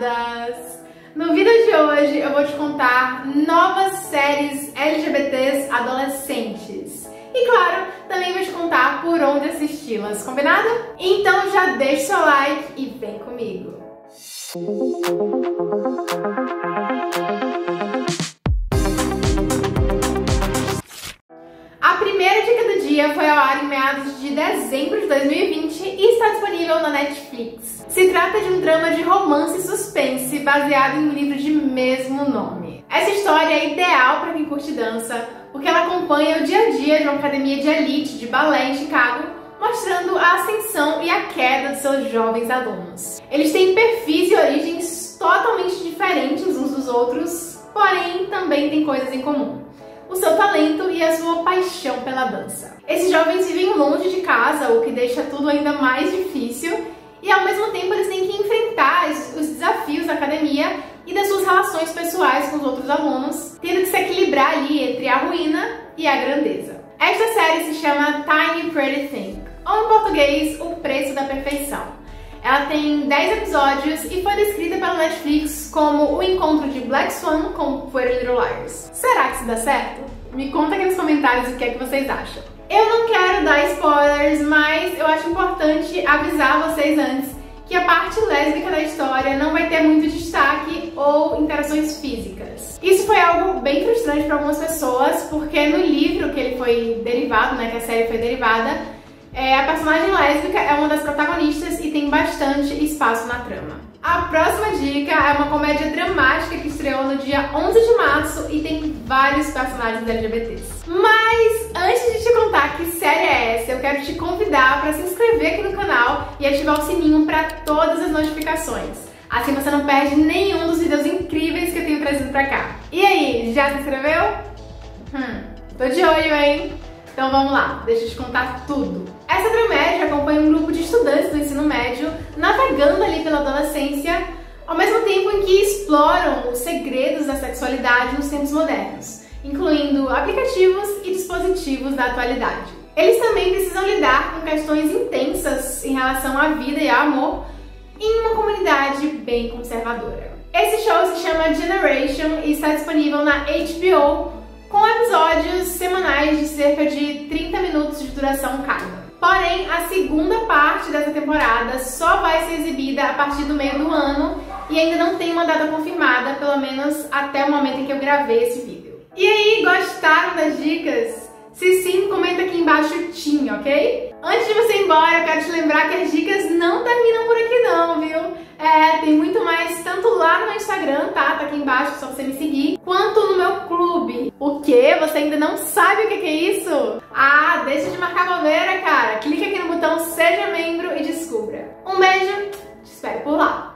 convidadas! No vídeo de hoje eu vou te contar novas séries LGBTs adolescentes. E claro, também vou te contar por onde assisti-las, combinado? Então já deixa seu like e vem comigo! A primeira dica do dia foi ao ar em meados de dezembro de 2020 e está disponível na Netflix. Se trata de um drama de romance e suspense baseado em um livro de mesmo nome. Essa história é ideal para quem curte dança, porque ela acompanha o dia a dia de uma academia de elite de balé em Chicago, mostrando a ascensão e a queda de seus jovens alunos. Eles têm perfis e origens totalmente diferentes uns dos outros, porém também têm coisas em comum: o seu talento e a sua paixão pela dança. Esses jovens vivem longe de casa, o que deixa tudo ainda mais difícil, e ao mesmo tempo eles têm que enfrentar os desafios da academia e das suas relações pessoais com os outros alunos, tendo que se equilibrar ali entre a ruína e a grandeza. Esta série se chama Tiny Pretty Thing, ou em português, O Preço da Perfeição. Ela tem 10 episódios e foi descrita pela Netflix como o encontro de Black Swan com Pretty Little Liars. Será que isso dá certo? Me conta aqui nos comentários o que é que vocês acham. Eu não quero dar spoilers, mas eu acho importante avisar vocês antes que a parte lésbica da história não vai ter muito destaque ou interações físicas. Isso foi algo bem frustrante para algumas pessoas, porque no livro que ele foi derivado, que a série foi derivada, a personagem lésbica é uma das protagonistas e tem bastante espaço na trama. A próxima dica é uma comédia dramática que estreou no dia 11 de março e tem vários personagens LGBTs. Mas antes de te contar que série é essa, eu quero te convidar para se inscrever aqui no canal e ativar o sininho para todas as notificações. Assim você não perde nenhum dos vídeos incríveis que eu tenho trazido pra cá. E aí, já se inscreveu? Tô de olho, hein? Então vamos lá, deixa eu te contar tudo. Essa dramédia acompanha um grupo de estudantes do ensino médio navegando ali pela adolescência, ao mesmo tempo em que exploram os segredos da sexualidade nos tempos modernos, incluindo aplicativos e dispositivos da atualidade. Eles também precisam lidar com questões intensas em relação à vida e ao amor em uma comunidade bem conservadora. Esse show se chama Generation e está disponível na HBO, com episódios semanais de cerca de 30 minutos de duração cada. Porém, a segunda parte dessa temporada só vai ser exibida a partir do meio do ano e ainda não tem uma data confirmada, pelo menos até o momento em que eu gravei esse vídeo. E aí, gostaram das dicas? Se sim, comenta aqui embaixo TIM, ok? Antes de você ir embora, eu quero te lembrar que as dicas não terminam por aqui não, viu? Tem muito mais, tanto lá no meu Instagram, tá aqui embaixo, só você me seguir, quanto no meu clube. O quê? Você ainda não sabe o que é isso? Ah, deixa de marcar bobeira, cara. Clique aqui no botão Seja Membro e descubra. Um beijo, te espero por lá.